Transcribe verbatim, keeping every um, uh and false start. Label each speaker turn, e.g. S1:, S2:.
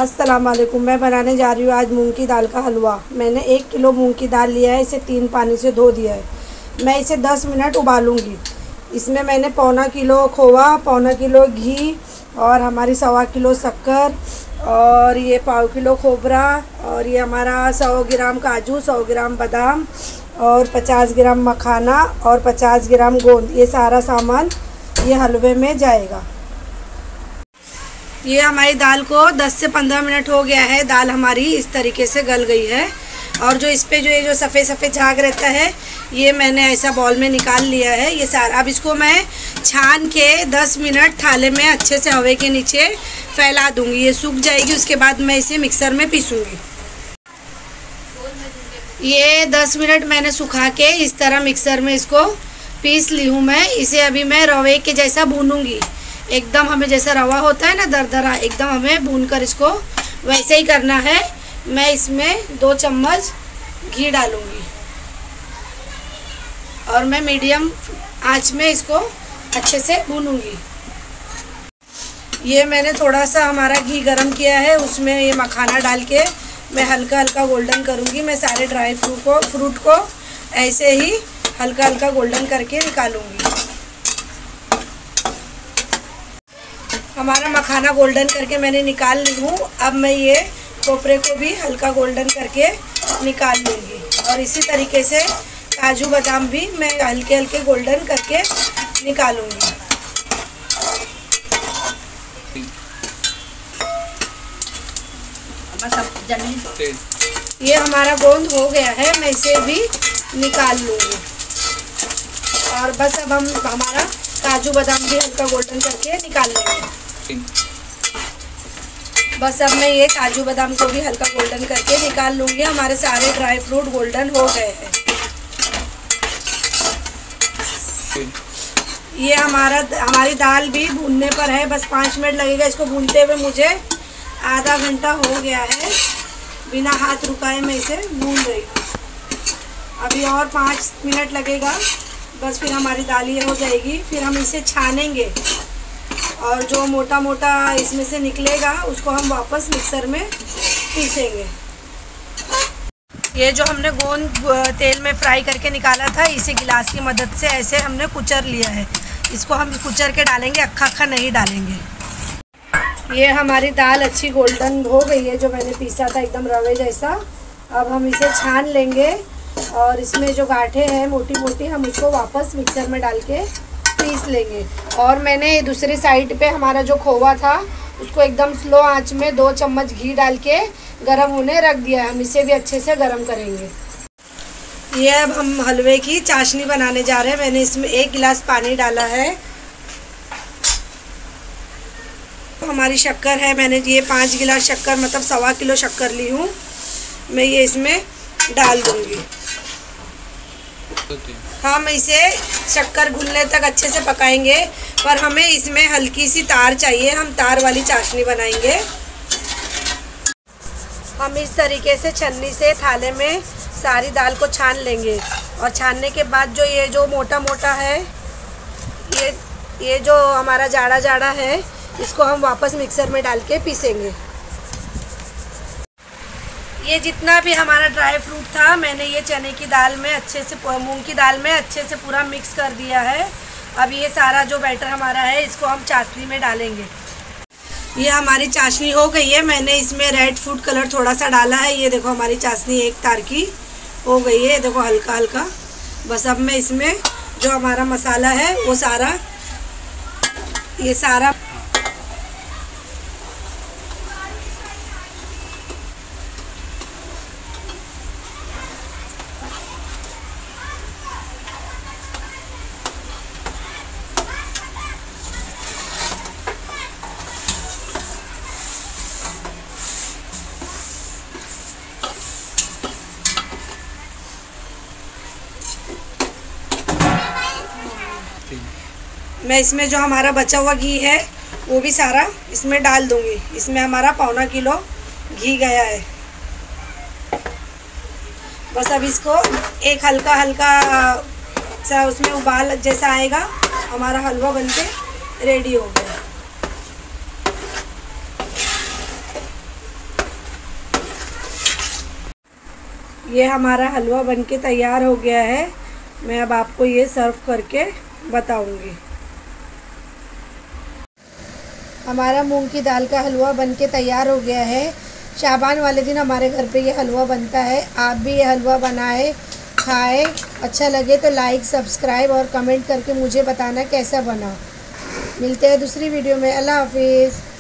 S1: अस्सलाम वालेकुम। मैं बनाने जा रही हूँ आज मूंग की दाल का हलवा। मैंने एक किलो मूंग की दाल लिया है, इसे तीन पानी से धो दिया है। मैं इसे दस मिनट उबालूंगी। इसमें मैंने पौना किलो खोवा, पौना किलो घी और हमारी सवा किलो शक्कर और ये पाव किलो खोबरा और ये हमारा सौ ग्राम काजू, सौ ग्राम बादाम और पचास ग्राम मखाना और पचास ग्राम गोंद, ये सारा सामान ये हलवे में जाएगा। ये हमारी दाल को दस से पंद्रह मिनट हो गया है। दाल हमारी इस तरीके से गल गई है और जो इस पे जो ये जो सफ़ेद सफ़ेद झाग रहता है ये मैंने ऐसा बॉल में निकाल लिया है ये सारा। अब इसको मैं छान के दस मिनट थाले में अच्छे से हवा के नीचे फैला दूंगी। ये सूख जाएगी, उसके बाद मैं इसे मिक्सर में पीसूँगी। ये दस मिनट मैंने सुखा के इस तरह मिक्सर में इसको पीस ली हूँ मैं। इसे अभी मैं रवे के जैसा भूनूंगी। एकदम हमें जैसा रवा होता है ना दरदरा, एकदम हमें भूनकर इसको वैसे ही करना है। मैं इसमें दो चम्मच घी डालूंगी और मैं मीडियम आंच में इसको अच्छे से भूनूंगी। ये मैंने थोड़ा सा हमारा घी गरम किया है, उसमें ये मखाना डाल के मैं हल्का हल्का गोल्डन करूंगी। मैं सारे ड्राई फ्रूट को फ्रूट को ऐसे ही हल्का हल्का गोल्डन करके निकालूंगी। हमारा मखाना गोल्डन करके मैंने निकाल ली हूँ। अब मैं ये खोपरे को भी हल्का गोल्डन करके निकाल लूँगी और इसी तरीके से काजू बादाम भी मैं हल्के हल्के गोल्डन करके निकालूँगी। ये हमारा गोंद हो गया है, मैं इसे भी निकाल लूँगी और बस अब हम हमारा काजू बादाम भी हल्का गोल्डन करके निकाल लेंगे। बस अब मैं ये काजू बादाम को भी हल्का गोल्डन करके निकाल लूँगी। हमारे सारे ड्राई फ्रूट गोल्डन हो गए हैं। ये हमारा हमारी दाल भी भूनने पर है, बस पाँच मिनट लगेगा इसको भूनते हुए। मुझे आधा घंटा हो गया है, बिना हाथ रुकाए मैं इसे भून रही हूँ। अभी और पाँच मिनट लगेगा, बस फिर हमारी दाल ये हो जाएगी। फिर हम इसे छानेंगे और जो मोटा मोटा इसमें से निकलेगा उसको हम वापस मिक्सर में पीसेंगे। ये जो हमने गोंद तेल में फ्राई करके निकाला था, इसे गिलास की मदद से ऐसे हमने कुचर लिया है। इसको हम कुचर के डालेंगे, अक्खा अक्खा नहीं डालेंगे। ये हमारी दाल अच्छी गोल्डन हो गई है, जो मैंने पीसा था एकदम रवे जैसा। अब हम इसे छान लेंगे और इसमें जो गांठें हैं मोटी मोटी, हम इसको वापस मिक्सर में डाल के पीस लेंगे। और मैंने दूसरी साइड पे हमारा जो खोवा था उसको एकदम स्लो आंच में दो चम्मच घी डाल के गरम होने रख दिया है। हम इसे भी अच्छे से गरम करेंगे। ये अब हम हलवे की चाशनी बनाने जा रहे हैं। मैंने इसमें एक गिलास पानी डाला है। हमारी शक्कर है, मैंने ये पाँच गिलास शक्कर मतलब सवा किलो शक्कर ली हूँ। मैं ये इसमें डाल दूँगी। हम इसे शक्कर घुलने तक अच्छे से पकाएंगे, पर हमें इसमें हल्की सी तार चाहिए। हम तार वाली चाशनी बनाएंगे। हम इस तरीके से छन्नी से थाले में सारी दाल को छान लेंगे और छानने के बाद जो ये जो मोटा मोटा है, ये ये जो हमारा जाड़ा जाड़ा है, इसको हम वापस मिक्सर में डाल के पीसेंगे। ये जितना भी हमारा ड्राई फ्रूट था, मैंने ये चने की दाल में अच्छे से मूंग की दाल में अच्छे से पूरा मिक्स कर दिया है। अब ये सारा जो बैटर हमारा है इसको हम चाशनी में डालेंगे। ये हमारी चाशनी हो गई है। मैंने इसमें रेड फूड कलर थोड़ा सा डाला है। ये देखो हमारी चाशनी एक तार की हो गई है, देखो हल्का हल्का। बस अब मैं इसमें जो हमारा मसाला है वो सारा ये सारा मैं इसमें जो हमारा बचा हुआ घी है वो भी सारा इसमें डाल दूंगी। इसमें हमारा पौना किलो घी गया है। बस अब इसको एक हल्का हल्का सा उसमें उबाल जैसा आएगा, हमारा हलवा बनके रेडी हो गया। ये हमारा हलवा बनके तैयार हो गया है। मैं अब आपको ये सर्व करके बताऊंगी। हमारा मूंग की दाल का हलवा बनके तैयार हो गया है। शाबान वाले दिन हमारे घर पे ये हलवा बनता है। आप भी ये हलवा बनाएं, खाएं। अच्छा लगे तो लाइक, सब्सक्राइब और कमेंट करके मुझे बताना कैसा बना। मिलते हैं दूसरी वीडियो में। अल्लाह हाफिज़।